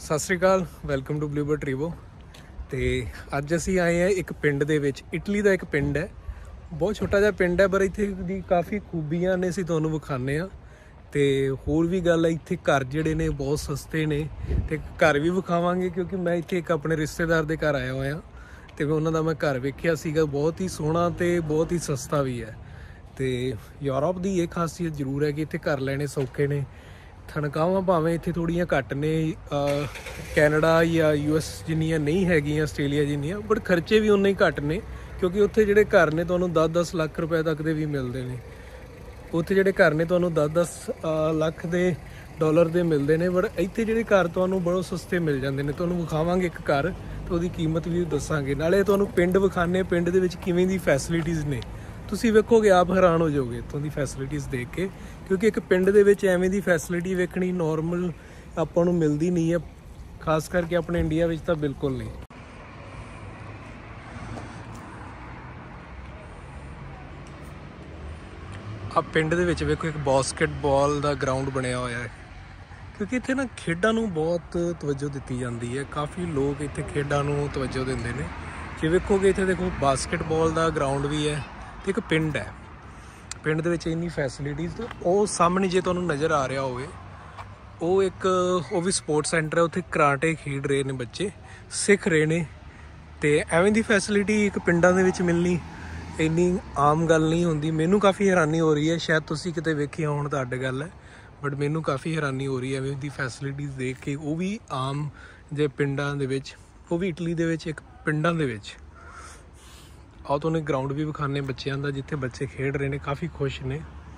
ਸਤਿ ਸ਼੍ਰੀ ਅਕਾਲ, welcome to ਬਲੂਬਰਡ ਰਿਵੋ। ਤੇ ਅੱਜ ਅਸੀਂ ਆਏ ਹਾਂ ਇੱਕ ਪਿੰਡ ਦੇ ਵਿੱਚ। ਇਟਲੀ ਦਾ ਇੱਕ ਪਿੰਡ ਹੈ, ਬਹੁਤ ਛੋਟਾ ਜਿਹਾ ਪਿੰਡ ਹੈ, ਪਰ ਇੱਥੇ ਦੀ ਕਾਫੀ ਖੂਬੀਆਂ ਨੇ, ਅਸੀਂ ਤੁਹਾਨੂੰ ਵਿਖਾਉਂਦੇ ਹਾਂ। ਤੇ ਹੋਰ ਵੀ ਗੱਲ ਹੈ, ਇੱਥੇ ਘਰ ਜਿਹੜੇ ਨੇ ਬਹੁਤ ਸਸਤੇ ਨੇ, ਤੇ ਘਰ ਵੀ ਵਿਖਾਵਾਂਗੇ ਕਿਉਂਕਿ ਮੈਂ ਇੱਥੇ ਇੱਕ ਆਪਣੇ ਰਿਸ਼ਤੇਦਾਰ ਦੇ ਘਰ ਆਇਆ ਹੋਇਆ ਤੇ ਉਹਨਾਂ ਦਾ ਮੈਂ ਘਰ ਵੇਖਿਆ ਸੀਗਾ, ਬਹੁਤ ਹੀ ਸੋਹਣਾ ਤੇ ਬਹੁਤ ਹੀ ਸਸਤਾ ਵੀ ਹੈ। ਤੇ ਯੂਰਪ ਦੀ ਇਹ ਖਾਸੀਅਤ ਜ਼ਰੂਰ ਹੈ ਕਿ ਇੱਥੇ ਘਰ ਲੈਣੇ ਸੌਖੇ ਨੇ। ਤਨਖਾਹਾਂ ਭਾਵੇਂ ਇੱਥੇ ਥੋੜ੍ਹੀਆਂ ਘੱਟ ਨੇ, ਕੈਨੇਡਾ ਜਾਂ US ਜਿੰਨੀਆਂ ਨਹੀਂ ਹੈਗੀਆਂ, ਆਸਟ੍ਰੇਲੀਆ ਜਿੰਨੀਆਂ, ਬਟ ਖਰਚੇ ਵੀ ਉਨੇ ਹੀ ਘੱਟ ਨੇ ਕਿਉਂਕਿ ਉੱਥੇ ਜਿਹੜੇ ਘਰ ਨੇ ਤੁਹਾਨੂੰ 10-10 ਲੱਖ ਰੁਪਏ ਤੱਕ ਦੇ ਵੀ ਮਿਲਦੇ ਨੇ। ਉੱਥੇ ਜਿਹੜੇ ਘਰ ਨੇ ਤੁਹਾਨੂੰ 10-10 ਲੱਖ ਦੇ ਡਾਲਰ ਦੇ ਮਿਲਦੇ ਨੇ, ਬਟ ਇੱਥੇ ਜਿਹੜੇ ਘਰ ਤੁਹਾਨੂੰ ਬਹੁਤ ਸਸਤੇ ਮਿਲ ਜਾਂਦੇ ਨੇ। ਤੁਹਾਨੂੰ ਵਿਖਾਵਾਂਗੇ ਇੱਕ ਘਰ ਅਤੇ ਉਹਦੀ ਕੀਮਤ ਵੀ ਦੱਸਾਂਗੇ, ਨਾਲੇ ਤੁਹਾਨੂੰ ਪਿੰਡ ਵਿਖਾਉਂਦੇ, ਪਿੰਡ ਦੇ ਵਿੱਚ ਕਿਵੇਂ ਦੀ ਫੈਸਿਲਿਟੀਜ਼ ਨੇ। ਤੁਸੀਂ ਵੇਖੋਗੇ, ਆਪ ਹੈਰਾਨ ਹੋ ਜਾਓਗੇ ਇੱਥੋਂ ਦੀ ਫੈਸਿਲਿਟੀਜ਼ ਦੇਖ ਕੇ, ਕਿਉਂਕਿ ਇੱਕ ਪਿੰਡ ਦੇ ਵਿੱਚ ਐਵੇਂ ਦੀ ਫੈਸਿਲਿਟੀ ਵੇਖਣੀ ਨੋਰਮਲ ਆਪਾਂ ਨੂੰ ਮਿਲਦੀ ਨਹੀਂ ਹੈ, ਖਾਸ ਕਰਕੇ ਆਪਣੇ ਇੰਡੀਆ ਵਿੱਚ ਤਾਂ ਬਿਲਕੁਲ ਨਹੀਂ। ਆ ਪਿੰਡ ਦੇ ਵਿੱਚ ਵੇਖੋ, ਇੱਕ ਬਾਸਕਟਬਾਲ ਦਾ ਗਰਾਊਂਡ ਬਣਿਆ ਹੋਇਆ ਹੈ ਕਿਉਂਕਿ ਇੱਥੇ ਨਾ ਖੇਡਾਂ ਨੂੰ ਬਹੁਤ ਤਵੱਜੋ ਦਿੱਤੀ ਜਾਂਦੀ ਹੈ। ਕਾਫੀ ਲੋਕ ਇੱਥੇ ਖੇਡਾਂ ਨੂੰ ਤਵੱਜੋ ਦਿੰਦੇ ਨੇ। ਜੇ ਵੇਖੋਗੇ ਇੱਥੇ ਦੇਖੋ, ਬਾਸਕਟਬਾਲ ਦਾ ਗਰਾਊਂਡ ਵੀ ਹੈ ਤੇ ਇੱਕ ਪਿੰਡ ਹੈ। ਪਿੰਡ ਦੇ ਵਿੱਚ ਇੰਨੀ ਫੈਸਿਲਿਟੀਜ਼। ਉਹ ਸਾਹਮਣੇ ਜੇ ਤੁਹਾਨੂੰ ਨਜ਼ਰ ਆ ਰਿਹਾ ਹੋਵੇ, ਉਹ ਵੀ ਸਪੋਰਟਸ ਸੈਂਟਰ ਹੈ। ਉੱਥੇ ਕਰਾਟੇ ਖੇਡ ਰਹੇ ਨੇ ਬੱਚੇ, ਸਿੱਖ ਰਹੇ ਨੇ। ਤੇ ਐਵੇਂ ਦੀ ਫੈਸਿਲਿਟੀ ਇੱਕ ਪਿੰਡਾਂ ਦੇ ਵਿੱਚ ਮਿਲਣੀ ਇੰਨੀ ਆਮ ਗੱਲ ਨਹੀਂ ਹੁੰਦੀ। ਮੈਨੂੰ ਕਾਫੀ ਹੈਰਾਨੀ ਹੋ ਰਹੀ ਹੈ, ਸ਼ਾਇਦ ਤੁਸੀਂ ਕਿਤੇ ਵੇਖੀ ਹੋਣ ਤਾਂ ਅੱਡ ਗੱਲ ਹੈ, ਬਟ ਮੈਨੂੰ ਕਾਫੀ ਹੈਰਾਨੀ ਹੋ ਰਹੀ ਹੈ ਐਵੇਂ ਦੀ ਫੈਸਿਲਿਟੀਜ਼ ਦੇਖ ਕੇ। ਉਹ ਵੀ ਆਮ ਜੇ ਪਿੰਡਾਂ ਦੇ ਵਿੱਚ, ਉਹ ਵੀ ਇਟਲੀ ਦੇ ਵਿੱਚ ਇੱਕ ਪਿੰਡਾਂ ਦੇ ਵਿੱਚ। ਆਓ ਤੁਹਾਨੂੰ ਗਰਾਊਂਡ ਵੀ ਵਿਖਾਉਂਦੇ ਬੱਚਿਆਂ ਦਾ, ਜਿੱਥੇ ਬੱਚੇ ਖੇਡ ਰਹੇ ਨੇ, ਕਾਫੀ ਖੁਸ਼ ਨੇ।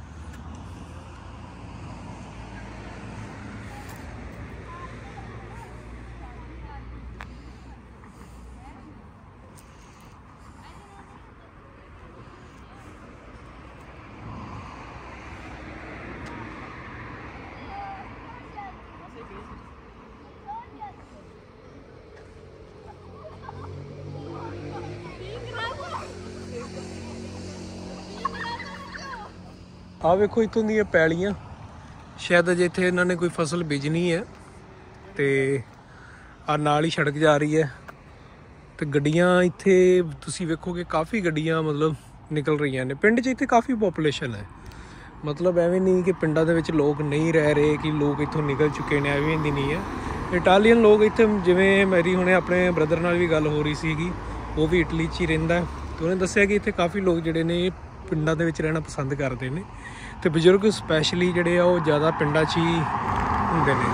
ਆ ਵੇਖੋ, ਇੱਥੋਂ ਦੀਆਂ ਪੈਲੀਆਂ, ਸ਼ਾਇਦ ਅਜੇ ਇੱਥੇ ਇਹਨਾਂ ਨੇ ਕੋਈ ਫਸਲ ਬੀਜਣੀ ਹੈ। ਤੇ ਆ ਨਾਲ ਹੀ ਸੜਕ ਜਾ ਰਹੀ ਹੈ ਤੇ ਗੱਡੀਆਂ ਇੱਥੇ ਤੁਸੀਂ ਵੇਖੋਗੇ, ਕਾਫੀ ਗੱਡੀਆਂ ਮਤਲਬ ਨਿਕਲ ਰਹੀਆਂ ਨੇ। ਪਿੰਡ 'ਚ ਇੱਥੇ ਕਾਫੀ ਪੋਪੂਲੇਸ਼ਨ ਹੈ, ਮਤਲਬ ਐਵੇਂ ਨਹੀਂ ਕਿ ਪਿੰਡਾਂ ਦੇ ਵਿੱਚ ਲੋਕ ਨਹੀਂ ਰਹਿ ਰਹੇ, ਕਿ ਲੋਕ ਇੱਥੋਂ ਨਿਕਲ ਚੁੱਕੇ ਨੇ, ਐਵੇਂ ਦੀ ਨਹੀਂ ਹੈ। ਇਟਾਲੀਅਨ ਲੋਕ ਇੱਥੇ, ਜਿਵੇਂ ਮੇਰੀ ਹੁਣੇ ਆਪਣੇ ਬ੍ਰਦਰ ਨਾਲ ਵੀ ਗੱਲ ਹੋ ਰਹੀ ਸੀਗੀ, ਉਹ ਵੀ ਇਟਲੀ 'ਚ ਹੀ ਰਹਿੰਦਾ, ਅਤੇ ਉਹਨੇ ਦੱਸਿਆ ਕਿ ਇੱਥੇ ਕਾਫੀ ਲੋਕ ਜਿਹੜੇ ਨੇ ਪਿੰਡਾਂ ਦੇ ਵਿੱਚ ਰਹਿਣਾ ਪਸੰਦ ਕਰਦੇ ਨੇ। ਅਤੇ ਬਜ਼ੁਰਗ ਸਪੈਸ਼ਲੀ ਜਿਹੜੇ ਆ, ਉਹ ਜ਼ਿਆਦਾ ਪਿੰਡਾਂ 'ਚ ਹੀ ਹੁੰਦੇ ਨੇ।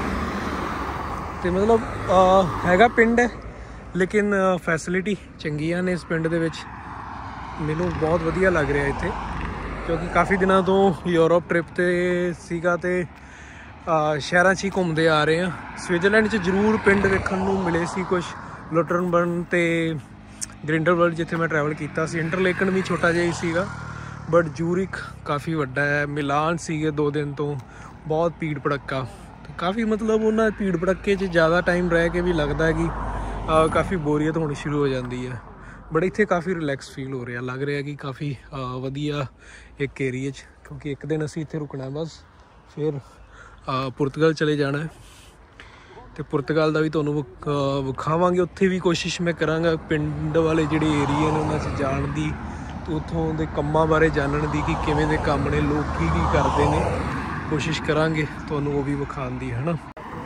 ਅਤੇ ਮਤਲਬ ਹੈਗਾ ਪਿੰਡ ਹੈ, ਲੇਕਿਨ ਫੈਸਿਲਿਟੀ ਚੰਗੀਆਂ ਨੇ ਇਸ ਪਿੰਡ ਦੇ ਵਿੱਚ। ਮੈਨੂੰ ਬਹੁਤ ਵਧੀਆ ਲੱਗ ਰਿਹਾ ਇੱਥੇ, ਕਿਉਂਕਿ ਕਾਫੀ ਦਿਨਾਂ ਤੋਂ ਯੂਰਪ ਟ੍ਰਿਪ 'ਤੇ ਸੀਗਾ ਅਤੇ ਸ਼ਹਿਰਾਂ 'ਚ ਹੀ ਘੁੰਮਦੇ ਆ ਰਹੇ ਹਾਂ। ਸਵਿਟਜ਼ਰਲੈਂਡ 'ਚ ਜ਼ਰੂਰ ਪਿੰਡ ਵੇਖਣ ਨੂੰ ਮਿਲੇ ਸੀ ਕੁਛ, ਲੋਟਰਨਬਰਨ ਅਤੇ ਗ੍ਰਿੰਡਲਵਲਡ ਜਿੱਥੇ ਮੈਂ ਟਰੈਵਲ ਕੀਤਾ ਸੀ। ਇੰਟਰਲੇਕਨ ਵੀ ਛੋਟਾ ਜਿਹਾ ਹੀ ਸੀਗਾ, ਬਟ ਜ਼ੂਰਿਕ ਕਾਫੀ ਵੱਡਾ ਹੈ। ਮਿਲਾਨ ਸੀਗੇ 2 ਦਿਨ ਤੋਂ, ਬਹੁਤ ਭੀੜ ਭੜੱਕਾ, ਕਾਫੀ ਮਤਲਬ ਉਹਨਾਂ ਭੀੜ ਭੜੱਕੇ 'ਚ ਜ਼ਿਆਦਾ ਟਾਈਮ ਰਹਿ ਕੇ ਵੀ ਲੱਗਦਾ ਕਿ ਕਾਫੀ ਬੋਰੀਅਤ ਹੋਣੀ ਸ਼ੁਰੂ ਹੋ ਜਾਂਦੀ ਹੈ। ਬਟ ਇੱਥੇ ਕਾਫੀ ਰਿਲੈਕਸ ਫੀਲ ਹੋ ਰਿਹਾ, ਲੱਗ ਰਿਹਾ ਕਿ ਕਾਫੀ ਵਧੀਆ ਇੱਕ ਏਰੀਏ 'ਚ, ਕਿਉਂਕਿ ਇੱਕ ਦਿਨ ਅਸੀਂ ਇੱਥੇ ਰੁਕਣਾ ਬਸ, ਫਿਰ ਪੁਰਤਗਾਲ ਚਲੇ ਜਾਣਾ। ਅਤੇ ਪੁਰਤਗਾਲ ਦਾ ਵੀ ਤੁਹਾਨੂੰ ਵਿਖਾਵਾਂਗੇ। ਉੱਥੇ ਵੀ ਕੋਸ਼ਿਸ਼ ਮੈਂ ਕਰਾਂਗਾ ਪਿੰਡ ਵਾਲੇ ਜਿਹੜੇ ਏਰੀਏ ਨੇ ਉਹਨਾਂ 'ਚ ਜਾਣ ਦੀ, ਅਤੇ ਉੱਥੋਂ ਦੇ ਕੰਮਾਂ ਬਾਰੇ ਜਾਣਨ ਦੀ, ਕਿ ਕਿਵੇਂ ਦੇ ਕੰਮ ਨੇ, ਲੋਕ ਕੀ ਕਰਦੇ ਨੇ। ਕੋਸ਼ਿਸ਼ ਕਰਾਂਗੇ ਤੁਹਾਨੂੰ ਉਹ ਵੀ ਵਿਖਾਉਣ ਦੀ, ਹੈ ਨਾ।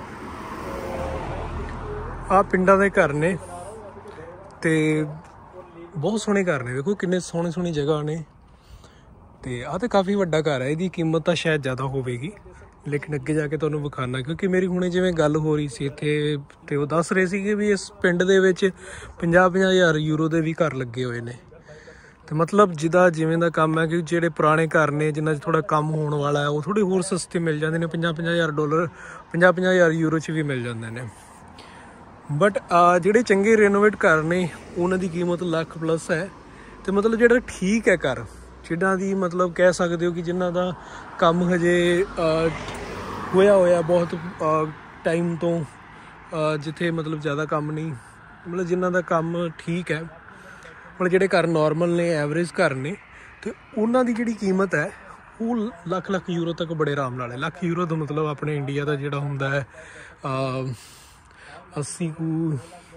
ਆਹ ਪਿੰਡਾਂ ਦੇ ਘਰ ਨੇ ਅਤੇ ਬਹੁਤ ਸੋਹਣੇ ਘਰ ਨੇ, ਵੇਖੋ ਕਿੰਨੇ ਸੋਹਣੀ ਜਗ੍ਹਾ ਨੇ। ਅਤੇ ਆਹ ਤਾਂ ਕਾਫੀ ਵੱਡਾ ਘਰ ਹੈ, ਇਹਦੀ ਕੀਮਤ ਤਾਂ ਸ਼ਾਇਦ ਜ਼ਿਆਦਾ ਹੋਵੇਗੀ, ਲੇਕਿਨ ਅੱਗੇ ਜਾ ਕੇ ਤੁਹਾਨੂੰ ਵਿਖਾਉਣਾ। ਕਿਉਂਕਿ ਮੇਰੀ ਹੁਣੇ ਜਿਵੇਂ ਗੱਲ ਹੋ ਰਹੀ ਸੀ ਇੱਥੇ, ਅਤੇ ਉਹ ਦੱਸ ਰਹੇ ਸੀਗੇ ਵੀ ਇਸ ਪਿੰਡ ਦੇ ਵਿੱਚ 50-50 ਹਜ਼ਾਰ ਯੂਰੋ ਦੇ ਵੀ ਘਰ ਲੱਗੇ ਹੋਏ ਨੇ। ਅਤੇ ਮਤਲਬ ਜਿੱਦਾਂ ਜਿਵੇਂ ਦਾ ਕੰਮ ਹੈ, ਕਿ ਜਿਹੜੇ ਪੁਰਾਣੇ ਘਰ ਨੇ ਜਿਨ੍ਹਾਂ 'ਚ ਥੋੜ੍ਹਾ ਕੰਮ ਹੋਣ ਵਾਲਾ ਹੈ, ਉਹ ਥੋੜ੍ਹੇ ਹੋਰ ਸਸਤੇ ਮਿਲ ਜਾਂਦੇ ਨੇ, 50-50 ਹਜ਼ਾਰ ਡਾਲਰ, 50-50 ਹਜ਼ਾਰ ਯੂਰੋ 'ਚ ਵੀ ਮਿਲ ਜਾਂਦੇ ਨੇ। ਬਟ ਜਿਹੜੇ ਚੰਗੇ ਰੈਨੋਵੇਟ ਘਰ ਨੇ ਉਹਨਾਂ ਦੀ ਕੀਮਤ ਲੱਖ ਪਲੱਸ ਹੈ। ਅਤੇ ਮਤਲਬ ਜਿਹੜਾ ਠੀਕ ਹੈ ਘਰ, ਜਿਨ੍ਹਾਂ ਦੀ ਮਤਲਬ ਕਹਿ ਸਕਦੇ ਹੋ ਕਿ ਜਿਨ੍ਹਾਂ ਦਾ ਕੰਮ ਹਜੇ ਹੋਇਆ ਬਹੁਤ ਟਾਈਮ ਤੋਂ, ਜਿੱਥੇ ਮਤਲਬ ਜ਼ਿਆਦਾ ਕੰਮ ਨਹੀਂ, ਮਤਲਬ ਜਿਨ੍ਹਾਂ ਦਾ ਕੰਮ ਠੀਕ ਹੈ, ਮਤਲਬ ਜਿਹੜੇ ਘਰ ਨੋਰਮਲ ਨੇ, ਐਵਰੇਜ ਘਰ ਨੇ, ਅਤੇ ਉਹਨਾਂ ਦੀ ਜਿਹੜੀ ਕੀਮਤ ਹੈ ਉਹ ਲੱਖ ਯੂਰੋ ਤੱਕ ਬੜੇ ਆਰਾਮ ਨਾਲ ਹੈ। ਲੱਖ ਯੂਰੋ ਦਾ ਮਤਲਬ ਆਪਣੇ ਇੰਡੀਆ ਦਾ ਜਿਹੜਾ ਹੁੰਦਾ ਹੈ 80 ਕੁ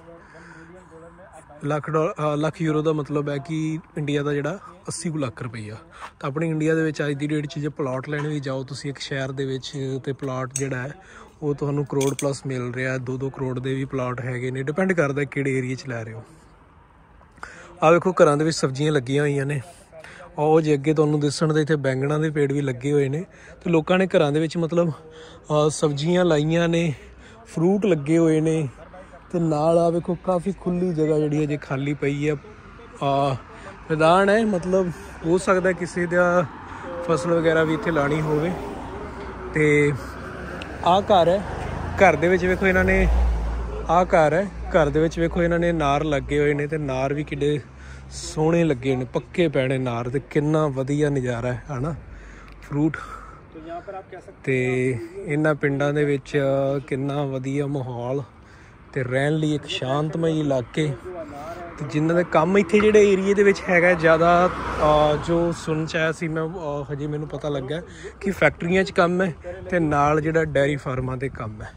ਲੱਖ ਯੂਰੋ ਦਾ ਮਤਲਬ ਹੈ ਕਿ ਇੰਡੀਆ ਦਾ ਜਿਹੜਾ 80 ਕੁ ਲੱਖ ਰੁਪਈਆ। ਤਾਂ ਆਪਣੀ ਇੰਡੀਆ ਦੇ ਵਿੱਚ ਅੱਜ ਦੀ ਡੇਟ 'ਚ ਜੇ ਪਲਾਟ ਲੈਣ ਵੀ ਜਾਓ ਤੁਸੀਂ ਇੱਕ ਸ਼ਹਿਰ ਦੇ ਵਿੱਚ, ਤੇ ਪਲਾਟ ਜਿਹੜਾ ਹੈ ਉਹ ਤੁਹਾਨੂੰ ਕਰੋੜ ਪਲੱਸ ਮਿਲ ਰਿਹਾ। 2-2 ਕਰੋੜ ਦੇ ਵੀ ਪਲਾਟ ਹੈਗੇ ਨੇ, ਡਿਪੈਂਡ ਕਰਦਾ ਕਿਹੜੇ ਏਰੀਏ 'ਚ ਲੈ ਰਹੇ ਹੋ। ਆਹ ਵੇਖੋ ਘਰਾਂ ਦੇ ਵਿੱਚ ਸਬਜ਼ੀਆਂ ਲੱਗੀਆਂ ਹੋਈਆਂ ਨੇ। ਉਹ ਜੇ ਅੱਗੇ ਤੁਹਾਨੂੰ ਦਿਸਣ ਦੇ ਇੱਥੇ ਬੈਂਗਣਾਂ ਦੇ ਪੇੜ ਵੀ ਲੱਗੇ ਹੋਏ ਨੇ, ਤੇ ਲੋਕਾਂ ਨੇ ਘਰਾਂ ਦੇ ਵਿੱਚ ਮਤਲਬ ਸਬਜ਼ੀਆਂ ਲਾਈਆਂ ਨੇ, ਫਰੂਟ ਲੱਗੇ ਹੋਏ ਨੇ। ਤੇ ਨਾਲ ਆ ਵੇਖੋ ਕਾਫੀ ਖੁੱਲੀ ਜਗ੍ਹਾ ਜਿਹੜੀ ਅਜੇ ਖਾਲੀ ਪਈ ਹੈ। ਮੈਦਾਨ ਹੈ, ਮਤਲਬ ਹੋ ਸਕਦਾ ਕਿਸੇ ਦਾ ਫਸਲ ਵਗੈਰਾ ਵੀ ਇੱਥੇ ਲਾਣੀ ਹੋਵੇ। ਤੇ ਆਹ ਘਰ ਹੈ, ਘਰ ਦੇ ਵਿੱਚ ਵੇਖੋ ਇਹਨਾਂ ਨੇ, ਆਹ ਘਰ ਹੈ, ਘਰ ਦੇ ਵਿੱਚ ਵੇਖੋ ਇਹਨਾਂ ਨੇ ਨਾਰ ਲੱਗੇ ਹੋਏ ਨੇ। ਤੇ ਨਾਰ ਵੀ ਕਿੱਡੇ ਸੋਹਣੇ ਲੱਗੇ ਨੇ, ਪੱਕੇ ਪੈਣੇ ਨਾਰ, ਤੇ ਕਿੰਨਾ ਵਧੀਆ ਨਜ਼ਾਰਾ ਹੈ ਹਨਾ ਫਰੂਟ। ਤੇ ਇਹਨਾਂ ਪਿੰਡਾਂ ਦੇ ਵਿੱਚ ਕਿੰਨਾ ਵਧੀਆ ਮਾਹੌਲ, ਤੇ ਰਹਿਣ ਲਈ ਇੱਕ ਸ਼ਾਂਤਮਈ ਇਲਾਕੇ। ਤੇ ਜਿਨ੍ਹਾਂ ਦੇ ਕੰਮ ਇੱਥੇ ਜਿਹੜੇ ਏਰੀਏ ਦੇ ਵਿੱਚ ਹੈਗਾ ਜ਼ਿਆਦਾ, ਜੋ ਸੁਣ 'ਚ ਆਇਆ ਸੀ ਮੈਂ, ਹਜੇ ਮੈਨੂੰ ਪਤਾ ਲੱਗਾ ਕਿ ਫੈਕਟਰੀਆਂ 'ਚ ਕੰਮ ਹੈ, ਤੇ ਨਾਲ ਜਿਹੜਾ ਡੈਰੀ ਫਾਰਮਾਂ 'ਤੇ ਕੰਮ ਹੈ।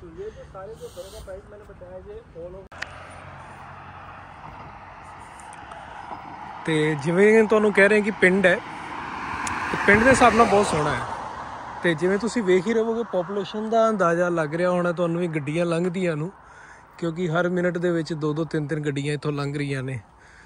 ਤੇ ਜਿਵੇਂ ਤੁਹਾਨੂੰ ਕਹਿ ਰਹੇ ਕਿ ਪਿੰਡ ਹੈ, ਤੇ ਪਿੰਡ ਦੇ ਹਿਸਾਬ ਨਾਲ ਬਹੁਤ ਸੋਹਣਾ ਹੈ। ਤੇ ਜਿਵੇਂ ਤੁਸੀਂ ਵੇਖ ਹੀ ਰਹੋਗੇ, ਪੋਪੂਲੇਸ਼ਨ ਦਾ ਅੰਦਾਜ਼ਾ ਲੱਗ ਰਿਹਾ ਹੋਣਾ ਤੁਹਾਨੂੰ ਵੀ ਗੱਡੀਆਂ ਲੰਘਦੀਆਂ ਨੂੰ, ਕਿਉਂਕਿ ਹਰ ਮਿੰਟ ਦੇ ਵਿੱਚ 2-2 3-3 ਗੱਡੀਆਂ ਇੱਥੋਂ ਲੰਘ ਰਹੀਆਂ ਨੇ।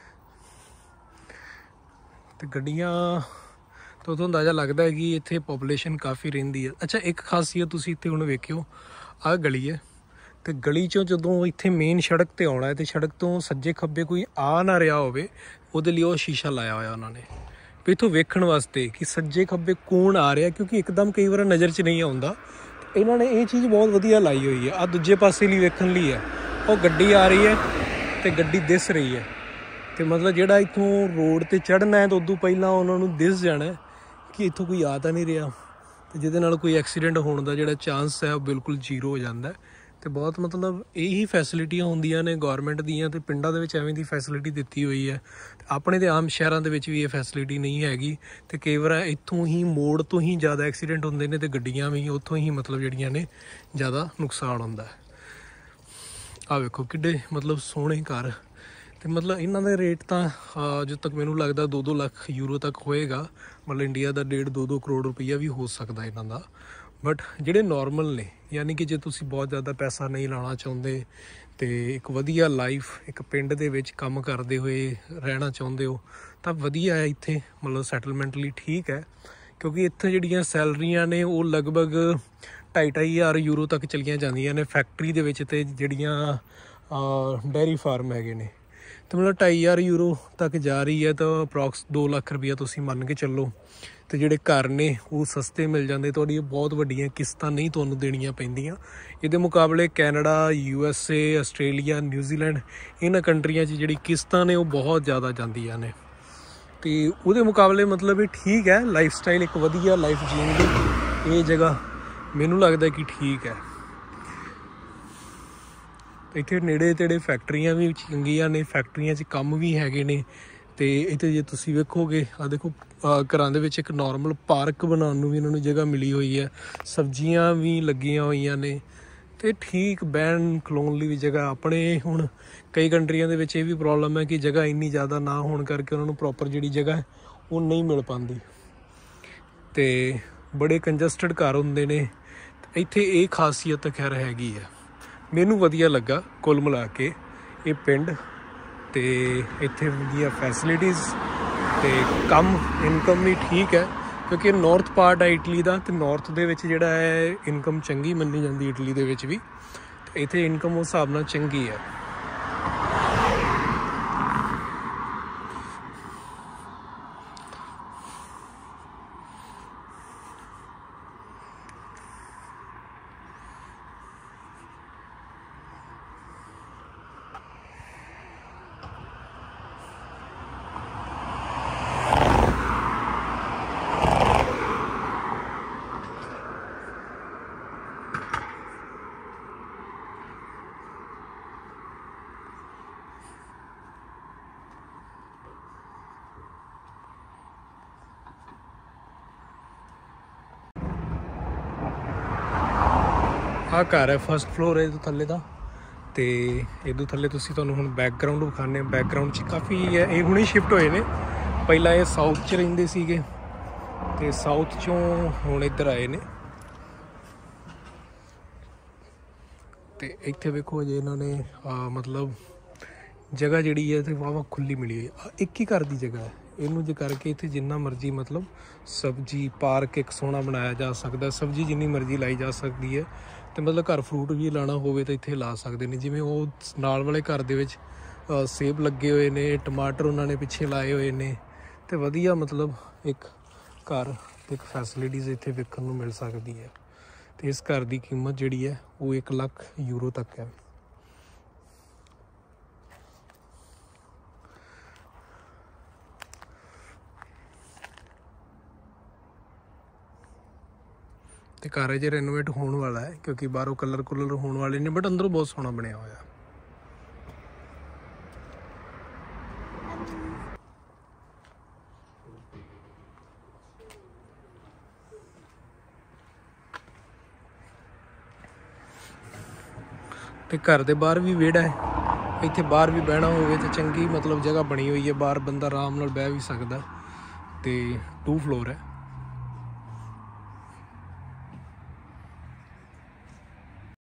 ਤੇ ਗੱਡੀਆਂ ਤੋਂ ਅੰਦਾਜ਼ਾ ਲੱਗਦਾ ਹੈ ਕਿ ਇੱਥੇ ਪੋਪੂਲੇਸ਼ਨ ਕਾਫੀ ਰਹਿੰਦੀ ਹੈ। ਅੱਛਾ, ਇੱਕ ਖਾਸੀਅਤ ਤੁਸੀਂ ਇੱਥੇ ਹੁਣ ਵੇਖਿਓ, ਆਹ ਗਲੀ ਹੈ, ਤੇ ਗਲੀ 'ਚੋਂ ਜਦੋਂ ਇੱਥੇ ਮੇਨ ਸੜਕ 'ਤੇ ਆਉਣਾ ਹੈ, ਤੇ ਸੜਕ ਤੋਂ ਸੱਜੇ ਖੱਬੇ ਕੋਈ ਆ ਨਾ ਰਿਹਾ ਹੋਵੇ, ਉਹਦੇ ਲਈ ਉਹ ਸ਼ੀਸ਼ਾ ਲਾਇਆ ਹੋਇਆ ਉਹਨਾਂ ਨੇ ਵੀ ਇੱਥੋਂ ਵੇਖਣ ਵਾਸਤੇ ਕਿ ਸੱਜੇ ਖੱਬੇ ਕੌਣ ਆ ਰਿਹਾ, ਕਿਉਂਕਿ ਇੱਕਦਮ ਕਈ ਵਾਰ ਨਜ਼ਰ 'ਚ ਨਹੀਂ ਆਉਂਦਾ। ਇਹਨਾਂ ਨੇ ਇਹ ਚੀਜ਼ ਬਹੁਤ ਵਧੀਆ ਲਾਈ ਹੋਈ ਹੈ। ਆਹ ਦੂਜੇ ਪਾਸੇ ਲਈ ਵੇਖਣ ਲਈ ਹੈ, ਉਹ ਗੱਡੀ ਆ ਰਹੀ ਹੈ ਤੇ ਗੱਡੀ ਦਿਸ ਰਹੀ ਹੈ। ਤੇ ਮਤਲਬ ਜਿਹੜਾ ਇੱਥੋਂ ਰੋਡ ਤੇ ਚੜ੍ਹਨਾ ਹੈ ਤਾਂ ਉਦੋਂ ਪਹਿਲਾਂ ਉਹਨਾਂ ਨੂੰ ਦਿਸ ਜਾਣਾ ਕਿ ਇੱਥੋਂ ਕੋਈ ਆ ਤਾਂ ਨਹੀਂ ਰਿਹਾ, ਤੇ ਜਿਹਦੇ ਨਾਲ ਕੋਈ ਐਕਸੀਡੈਂਟ ਹੋਣ ਦਾ ਜਿਹੜਾ ਚਾਂਸ ਹੈ ਉਹ ਬਿਲਕੁਲ ਜ਼ੀਰੋ ਹੋ ਜਾਂਦਾ। ਤੇ ਬਹੁਤ ਮਤਲਬ ਇਹੀ ਫੈਸਿਲਿਟੀਆਂ ਹੁੰਦੀਆਂ ਨੇ ਗੌਰਮੈਂਟ ਦੀਆਂ, ਤੇ ਪਿੰਡਾਂ ਦੇ ਵਿੱਚ ਐਵੇਂ ਦੀ ਫੈਸਿਲਿਟੀ ਦਿੱਤੀ ਹੋਈ ਹੈ। ਆਪਣੇ ਦੇ ਆਮ ਸ਼ਹਿਰਾਂ ਦੇ ਵਿੱਚ ਵੀ ਇਹ ਫੈਸਿਲਿਟੀ ਨਹੀਂ ਹੈਗੀ, ਤੇ ਕਈ ਵਾਰ ਇੱਥੋਂ ਹੀ ਮੋੜ ਤੋਂ ਹੀ ਜ਼ਿਆਦਾ ਐਕਸੀਡੈਂਟ ਹੁੰਦੇ ਨੇ, ਤੇ ਗੱਡੀਆਂ ਵੀ ਉੱਥੋਂ ਹੀ ਮਤਲਬ ਜਿਹੜੀਆਂ ਨੇ ਜ਼ਿਆਦਾ ਨੁਕਸਾਨ ਹੁੰਦਾ। ਆਹ ਵੇਖੋ ਕਿੱਡੇ ਮਤਲਬ ਸੋਹਣੇ ਘਰ, ਤੇ ਮਤਲਬ ਇਹਨਾਂ ਦੇ ਰੇਟ ਤਾਂ ਜਦੋਂ ਤੱਕ ਮੈਨੂੰ ਲੱਗਦਾ 2-2 ਲੱਖ ਯੂਰੋ ਤੱਕ ਹੋਏਗਾ, ਮਤਲਬ ਇੰਡੀਆ ਦਾ 1.5-2 ਕਰੋੜ ਰੁਪਈਆ ਵੀ ਹੋ ਸਕਦਾ ਇਹਨਾਂ ਦਾ। ਬਟ ਜਿਹੜੇ ਨੋਰਮਲ ਨੇ, ਯਾਨੀ ਕਿ ਜੇ ਤੁਸੀਂ ਬਹੁਤ ਜ਼ਿਆਦਾ ਪੈਸਾ ਨਹੀਂ ਲਾਉਣਾ ਚਾਹੁੰਦੇ, ਤੇ ਇੱਕ ਵਧੀਆ ਲਾਈਫ ਇੱਕ ਪਿੰਡ ਦੇ ਵਿੱਚ ਕੰਮ ਕਰਦੇ ਹੋਏ ਰਹਿਣਾ ਚਾਹੁੰਦੇ ਹੋ, ਤਾਂ ਵਧੀਆ ਹੈ ਇੱਥੇ, ਮਤਲਬ ਸੈਟਲਮੈਂਟ ਲਈ ਠੀਕ ਹੈ। ਕਿਉਂਕਿ ਇੱਥੇ ਜਿਹੜੀਆਂ ਸੈਲਰੀਆਂ ਨੇ ਉਹ ਲਗਭਗ 2,500 ਯੂਰੋ ਤੱਕ ਚਲੀਆਂ ਜਾਂਦੀਆਂ ਨੇ ਫੈਕਟਰੀ ਦੇ ਵਿੱਚ, ਤੇ ਜਿਹੜੀਆਂ ਡੈਰੀ ਫਾਰਮ ਹੈਗੇ ਨੇ, ਤੇ ਮਤਲਬ 2,500 ਯੂਰੋ ਤੱਕ ਜਾ ਰਹੀ ਹੈ। ਤਾਂ ਅਪਰੋਕਸ 2 ਲੱਖ ਰੁਪਈਆ ਤੁਸੀਂ ਮੰਨ ਕੇ ਚੱਲੋ। ਤੇ ਜਿਹੜੇ ਘਰ ਨੇ ਉਹ ਸਸਤੇ ਮਿਲ ਜਾਂਦੇ, ਤੁਹਾਡੀਆਂ ਬਹੁਤ ਵੱਡੀਆਂ ਕਿਸ਼ਤਾਂ ਨਹੀਂ ਤੁਹਾਨੂੰ ਦੇਣੀਆਂ ਪੈਂਦੀਆਂ। ਇਹਦੇ ਮੁਕਾਬਲੇ ਕੈਨੇਡਾ, USA, ਆਸਟ੍ਰੇਲੀਆ, ਨਿਊਜ਼ੀਲੈਂਡ, ਇਹਨਾਂ ਕੰਟਰੀਆਂ 'ਚ ਜਿਹੜੀ ਕਿਸ਼ਤਾਂ ਨੇ ਉਹ ਬਹੁਤ ਜ਼ਿਆਦਾ ਜਾਂਦੀਆਂ ਨੇ। ਤੇ ਉਹਦੇ ਮੁਕਾਬਲੇ ਮਤਲਬ ਇਹ ਠੀਕ ਹੈ, ਲਾਈਫ ਸਟਾਈਲ ਇੱਕ ਵਧੀਆ ਲਾਈਫ ਜੀਣ ਦੀ ਇਹ ਜਗ੍ਹਾ ਮੈਨੂੰ ਲੱਗਦਾ ਕਿ ਠੀਕ ਹੈ। ਇੱਥੇ ਨੇੜੇ ਤੇੜੇ ਫੈਕਟਰੀਆਂ ਵੀ ਚੰਗੀਆਂ ਨੇ, ਫੈਕਟਰੀਆਂ 'ਚ ਕੰਮ ਵੀ ਹੈਗੇ ਨੇ। ਤੇ ਇੱਥੇ ਜੇ ਤੁਸੀਂ ਵੇਖੋਗੇ, ਆਹ ਦੇਖੋ ਘਰਾਂ ਦੇ ਵਿੱਚ ਇੱਕ ਨੋਰਮਲ ਪਾਰਕ ਬਣਾਉਣ ਨੂੰ ਵੀ ਇਹਨਾਂ ਨੂੰ ਜਗ੍ਹਾ ਮਿਲੀ ਹੋਈ ਹੈ, ਸਬਜ਼ੀਆਂ ਵੀ ਲੱਗੀਆਂ ਹੋਈਆਂ ਨੇ, ਤੇ ਠੀਕ ਬਹਿਣ ਖਲੋਣ ਲਈ ਵੀ ਜਗ੍ਹਾ। ਆਪਣੇ ਹੁਣ ਕਈ ਕੰਟਰੀਆਂ ਦੇ ਵਿੱਚ ਇਹ ਵੀ ਪ੍ਰੋਬਲਮ ਹੈ ਕਿ ਜਗ੍ਹਾ ਇੰਨੀ ਜ਼ਿਆਦਾ ਨਾ ਹੋਣ ਕਰਕੇ ਉਹਨਾਂ ਨੂੰ ਪ੍ਰੋਪਰ ਜਿਹੜੀ ਜਗ੍ਹਾ ਹੈ ਉਹ ਨਹੀਂ ਮਿਲ ਪਾਉਂਦੀ, ਤੇ ਬੜੇ ਕੰਜਸਟਡ ਘਰ ਹੁੰਦੇ ਨੇ। ਇੱਥੇ ਇਹ ਖਾਸੀਅਤ ਖੈਰ ਹੈਗੀ ਹੈ, ਮੈਨੂੰ ਵਧੀਆ ਲੱਗਾ ਕੁੱਲ ਮਿਲਾ ਕੇ ਇਹ ਪਿੰਡ। ਤੇ ਇੱਥੇ ਵਧੀਆ ਫੈਸਿਲਿਟੀਜ਼, ਤੇ ਕੰਮ ਇਨਕਮ ਵੀ ਠੀਕ ਹੈ, ਕਿਉਂਕਿ ਨਾਰਥ ਪਾਰਟ ਹੈ ਇਟਲੀ ਦਾ, ਤੇ ਨਾਰਥ ਦੇ ਵਿੱਚ ਜਿਹੜਾ ਹੈ ਇਨਕਮ ਚੰਗੀ ਮੰਨੀ ਜਾਂਦੀ ਇਟਲੀ ਦੇ ਵਿੱਚ ਵੀ, ਤੇ ਇੱਥੇ ਇਨਕਮ ਉਸ ਹਿਸਾਬ ਨਾਲ ਚੰਗੀ ਹੈ। ਆਹ ਘਰ ਹੈ, ਫਸਟ ਫਲੋਰ ਹੈ ਇਹਦੇ ਥੱਲੇ ਦਾ, ਤੇ ਇਦੋਂ ਥੱਲੇ ਤੁਸੀਂ ਤੁਹਾਨੂੰ ਹੁਣ ਬੈਕਗਰਾਉਂਡ ਵਿਖਾਉਂਦੇ। ਬੈਕਗਰਾਉਂਡ 'ਚ ਕਾਫੀ ਹੈ, ਇਹ ਹੁਣੇ ਸ਼ਿਫਟ ਹੋਏ ਨੇ। ਪਹਿਲਾਂ ਇਹ ਸਾਊਥ 'ਚ ਰਹਿੰਦੇ ਸੀਗੇ ਤੇ ਸਾਊਥ 'ਚੋਂ ਹੁਣ ਇੱਧਰ ਆਏ ਨੇ। ਤੇ ਇੱਥੇ ਵੇਖੋ ਜੇ ਇਹਨਾਂ ਨੇ ਮਤਲਬ ਜਗ੍ਹਾ ਜਿਹੜੀ ਹੈ ਤੇ ਵਾਹਵਾ ਖੁੱਲੀ ਮਿਲੀ ਹੈ। ਇੱਕ ਹੀ ਘਰ ਦੀ ਜਗ੍ਹਾ ਹੈ, ਇਹਨੂੰ ਜੇ ਕਰਕੇ ਇੱਥੇ ਜਿੰਨਾ ਮਰਜ਼ੀ ਮਤਲਬ ਸਬਜ਼ੀ ਪਾਰਕ ਇੱਕ ਸੋਹਣਾ ਬਣਾਇਆ ਜਾ ਸਕਦਾ, ਸਬਜ਼ੀ ਜਿੰਨੀ ਮਰਜ਼ੀ ਲਾਈ ਜਾ ਸਕਦੀ ਹੈ। ਤੇ ਮਤਲਬ ਘਰ ਫਰੂਟ ਵੀ ਲਾਉਣਾ ਹੋਵੇ ਤਾਂ ਇੱਥੇ ਲਾ ਸਕਦੇ ਨੇ। ਜਿਵੇਂ ਉਹ ਨਾਲ ਵਾਲੇ ਘਰ ਦੇ ਵਿੱਚ ਸੇਬ ਲੱਗੇ ਹੋਏ ਨੇ, ਟਮਾਟਰ ਉਹਨਾਂ ਨੇ ਪਿੱਛੇ ਲਾਏ ਹੋਏ ਨੇ। ਤੇ ਵਧੀਆ ਮਤਲਬ ਇੱਕ ਘਰ ਤੇ ਇੱਕ ਫੈਸਿਲਿਟੀਜ਼ ਇੱਥੇ ਵੇਖਣ ਨੂੰ ਮਿਲ ਸਕਦੀ ਹੈ। ਤੇ ਇਸ ਘਰ ਦੀ ਕੀਮਤ ਜਿਹੜੀ ਹੈ ਉਹ 1 ਲੱਖ ਯੂਰੋ ਤੱਕ ਹੈ। ਤੇ ਘਰ ਅਜੇ ਰੈਨੋਵੇਟ ਹੋਣ ਵਾਲਾ ਹੈ, ਕਿਉਂਕਿ ਬਾਹਰੋਂ ਕਲਰ ਕੁਲਰ ਹੋਣ ਵਾਲੇ ਨੇ, ਬਟ ਅੰਦਰੋਂ ਬਹੁਤ ਸੋਹਣਾ ਬਣਿਆ ਹੋਇਆ। ਤੇ ਘਰ ਦੇ ਬਾਹਰ ਵੀ ਵਿਹੜਾ ਹੈ, ਇੱਥੇ ਬਾਹਰ ਵੀ ਬਹਿਣਾ ਹੋਵੇ ਤਾਂ ਚੰਗੀ ਮਤਲਬ ਜਗ੍ਹਾ ਬਣੀ ਹੋਈ ਹੈ। ਬਾਹਰ ਬੰਦਾ ਆਰਾਮ ਨਾਲ ਬਹਿ ਵੀ ਸਕਦਾ। ਤੇ 2 ਫਲੋਰ ਹੈ।